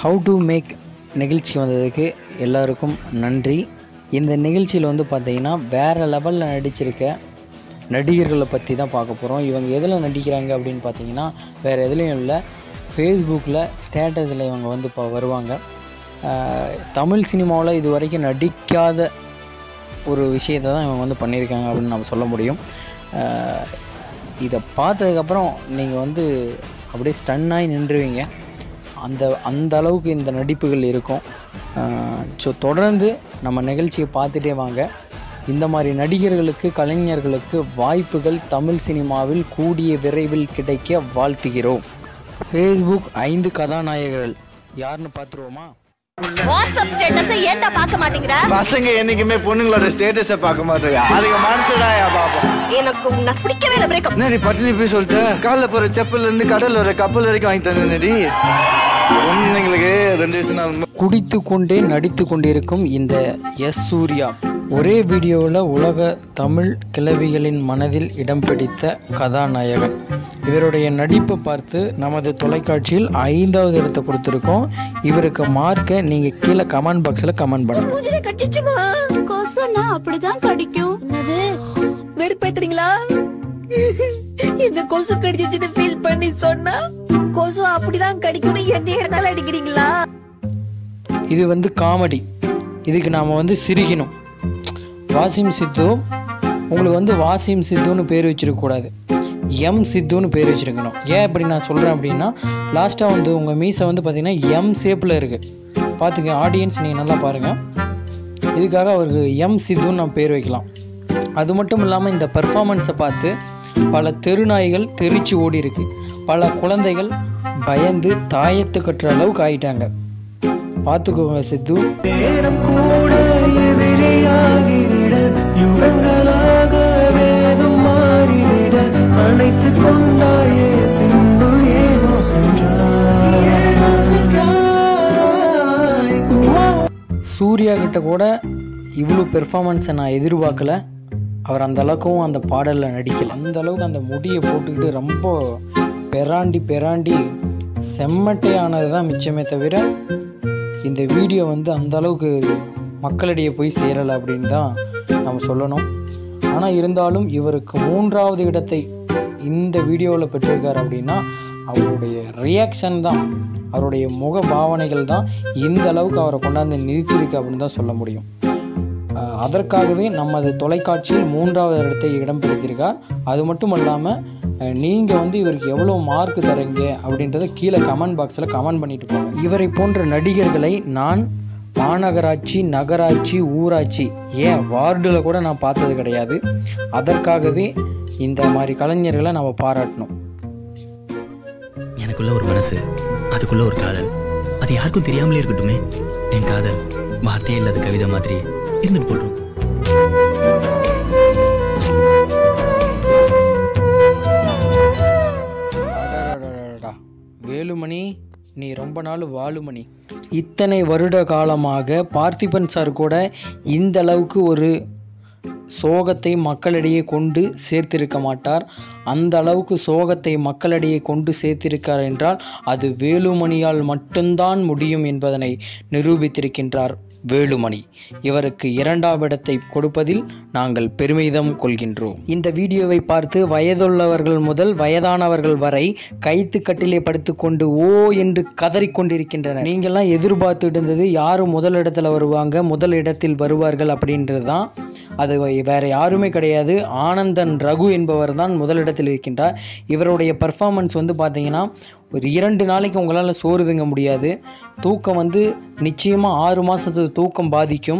How to make நிகழ்ச்சி வந்ததுக்கு எல்லாருக்கும் நன்றி. இந்த நிகழ்ச்சியில் வந்து பார்த்திங்கன்னா வேறு லெவலில் நடிச்சிருக்க நடிகர்களை பற்றி தான் பார்க்க போகிறோம். இவங்க எதில் நடிக்கிறாங்க அப்படின்னு பார்த்தீங்கன்னா வேறு எதுலேயும் இல்லை, ஃபேஸ்புக்கில் ஸ்டேட்டஸில் இவங்க வந்து இப்போ வருவாங்க. தமிழ் சினிமாவில் இது வரைக்கும் நடிக்காத ஒரு விஷயத்தை தான் இவங்க வந்து பண்ணியிருக்காங்க அப்படின்னு நம்ம சொல்ல முடியும். இதை பார்த்ததுக்கப்புறம் நீங்கள் வந்து அப்படியே ஸ்டன்னாகி நின்றுவீங்க. அந்த அளவுக்கு இந்த நடிப்புகள் இருக்கும். ஸோ தொடர்ந்து நம்ம நிகழ்ச்சியை பார்த்துட்டே வாங்க. இந்த மாதிரி நடிகர்களுக்கு, கலைஞர்களுக்கு வாய்ப்புகள் தமிழ் சினிமாவில் கூடிய விரைவில் கிடைக்க வாழ்த்துகிறோம். ஃபேஸ்புக் 5 கதாநாயகர்கள் யாருன்னு பார்த்துருவோமா? வாட்ஸ்அப் ஸ்டேட்டஸை ஏன்டா பார்க்க மாட்டேங்கிற? பசங்க என்னைக்குமே பொண்ணுங்களோட ஸ்டேட்டஸை பார்க்க மாட்டாங்க. அதுக்கு மனசுதான் பாப்போம். எனக்கு உன்னை பிடிக்கவே இல்லை. பிரேக்கப். நீ பட்டினி போய் சொல்லிட்டு காலைல போற செப்பல்ல இருந்து கடல்ல வர கப்பல் வரைக்கும் வாங்கி தந்தேன்டி. பொண்ணுங்களுக்கு 2 வருஷம் குடித்து கொண்டே நடித்து கொண்டிருக்கும் இந்த எஸ் சூர்யா ஒரே வீடியோவில் உலக தமிழ் கிழவிகளின் மனதில் இடம் பிடித்த கதாநாயகன். இவருடைய நடிப்பை பார்த்து நமது தொலைக்காட்சியில் 5வது இடத்தை கொடுத்துருக்கோம். இவருக்கு மார்க்கை நீங்கள் கீழே கமெண்ட் பாக்ஸில் கமெண்ட் பண்ணுங்க. அப்படிதான் கடிக்கும். வெறுப்பேத்துறீங்களா? இந்த கொசு கடிச்சிட்டு ஃபீல் பண்ணி சொன்னா கொசு அப்படிதான் கடிக்கும். என்ன இடத்தால அடிக்கிறீங்களா? இது வந்து காமெடி. இதுக்கு நாம் வந்து சிரிக்கணும். வாசிம் சித்து, உங்களுக்கு வந்து வாசிம் சித்துன்னு பேர் வச்சிருக்கக்கூடாது, எம் சித்துன்னு பேர் வச்சுருக்கணும். ஏன் அப்படி நான் சொல்கிறேன் அப்படின்னா, லாஸ்ட்டாக வந்து உங்கள் மீசை வந்து பார்த்திங்கன்னா எம் ஷேப்பில் இருக்குது. பார்த்துங்க ஆடியன்ஸ், நீங்கள் நல்லா பாருங்கள். இதுக்காக அவருக்கு எம் சித்துன்னு நான் பேர் வைக்கலாம். அது மட்டும் இல்லாமல் இந்த பர்ஃபார்மன்ஸை பார்த்து பல தெருநாய்கள் தெரிச்சு ஓடி இருக்கு. பல குழந்தைகள் பயந்து தாயத்து கட்டுற அளவுக்கு ஆயிட்டாங்க. பார்த்துக்கோங்க சித்து. நேரம் கூட எதிரியாகிவிட, யுகங்களாக வேதம் மாறிவிட, அணைத்து கொண்டாயே பின்பு ஏனோ சென்றாய். சூர்யா கிட்ட கூட இவ்வளோ பெர்ஃபார்மன்ஸை நான் எதிர்பார்க்கல. அவர் அந்த அளவுக்கும் அந்த பாடலில் நடிக்கல. அந்த அளவுக்கு அந்த முடியை போட்டுக்கிட்டு ரொம்ப பெராண்டி செம்மட்டையானது தான் மிச்சமே தவிர இந்த வீடியோ வந்து அந்த அளவுக்கு மக்களிடையே போய் சேரலை அப்படின்னு தான் நம்ம சொல்லணும். ஆனால் இருந்தாலும் இவருக்கு 3வது இடத்தை இந்த வீடியோவில் பெற்றிருக்கார் அப்படின்னா அவருடைய ரியாக்ஷன் தான், அவருடைய முக பாவனைகள் தான் இந்த அளவுக்கு அவரை கொண்டாந்து நிறுத்தியிருக்கு அப்படின்னு தான் சொல்ல முடியும். அதற்காகவே நமது தொலைக்காட்சியில் 3வது இடத்தை இடம் பிடித்திருக்கார். அது மட்டும் இல்லாமல் நீங்கள் வந்து இவருக்கு எவ்வளோ மார்க் தரீங்க அப்படின்றத கீழே கமெண்ட் பாக்ஸில் கமெண்ட் பண்ணிட்டு போங்க. இவரை போன்ற நடிகர்களை நான் மாநகராட்சி, நகராட்சி, ஊராட்சி, ஏன் வார்டில் கூட நான் பார்த்தது கிடையாது. அதற்காகவே இந்த மாதிரி கலைஞர்களை நம்ம பாராட்டணும். எனக்குள்ள ஒரு மனசு, அதுக்குள்ள ஒரு காதல், அது யாருக்கும் தெரியாமலே இருக்கட்டுமே. என் காதல் வார்த்தையே இல்லாத கவிதை மாதிரி இருந்துட்டு போட்டோம். வேலுமணி, நீ ரொம்ப நாள் வாலுமணி. இத்தனை வருட காலமாக பார்த்திபன் சார் கூட இந்த அளவுக்கு ஒரு சோகத்தை மக்களிடையே கொண்டு சேர்த்திருக்க மாட்டார். அந்த அளவுக்கு சோகத்தை மக்களிடையே கொண்டு சேர்த்திருக்கார் என்றால் அது வேலுமணியால் மட்டும்தான் முடியும் என்பதனை நிரூபித்திருக்கின்றார் வேலுமணி. இவருக்கு 2வது இடத்தை கொடுப்பதில் நாங்கள் பெருமிதம் கொள்கின்றோம். இந்த வீடியோவை பார்த்து வயதுள்ளவர்கள் முதல் வயதானவர்கள் வரை கைத்து கட்டிலே படுத்துக்கொண்டு ஓ என்று கதறிக்கொண்டிருக்கின்றனர். நீங்கள்லாம் எதிர்பார்த்துட்டு இருந்தது யார் முதல் இடத்துல வருவாங்க, முதல் இடத்தில் வருவார்கள் அப்படின்றது தான். அது வேறு யாருமே கிடையாது, ஆனந்தன் ரகு என்பவர் தான் முதலிடத்தில் இருக்கின்றார். இவருடைய பர்ஃபார்மன்ஸ் வந்து பார்த்தீங்கன்னா ஒரு 2 நாளைக்கு உங்களால் சோறு திங்க முடியாது. தூக்கம் வந்து நிச்சயமாக 6 மாதத்துக்கு தூக்கம் பாதிக்கும்.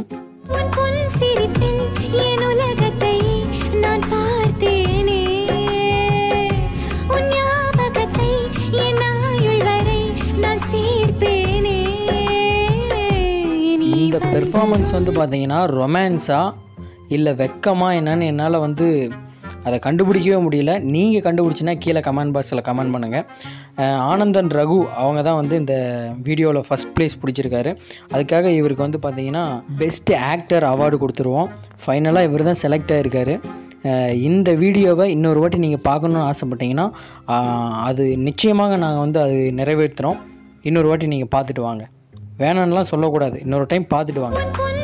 இந்த பெர்ஃபார்மன்ஸ் வந்து பார்த்தீங்கன்னா ரொமான்ஸா இல்லை வெக்கமா என்னன்னு என்னால் வந்து அதை கண்டுபிடிக்கவே முடியல. நீங்கள் கண்டுபிடிச்சின்னா கீழே கமெண்ட் பாக்ஸில் கமெண்ட் பண்ணுங்கள். ஆனந்தன் ரகு அவங்க தான் வந்து இந்த வீடியோவில் ஃபஸ்ட் ப்ளேஸ் பிடிச்சிருக்காரு. அதுக்காக இவருக்கு வந்து பார்த்திங்கன்னா பெஸ்ட் ஆக்டர் அவார்டு கொடுத்துருவோம். ஃபைனலாக இவர் தான் செலக்ட் ஆகிருக்காரு. இந்த வீடியோவை இன்னொரு வாட்டி நீங்கள் பார்க்கணுன்னு ஆசைப்பட்டீங்கன்னா அது நிச்சயமாக நாங்கள் வந்து அது நிறைவேற்றுறோம். இன்னொரு வாட்டி நீங்கள் பார்த்துட்டு வாங்க. வேணான்னுலாம் சொல்லக்கூடாது. இன்னொரு டைம் பார்த்துட்டு வாங்க.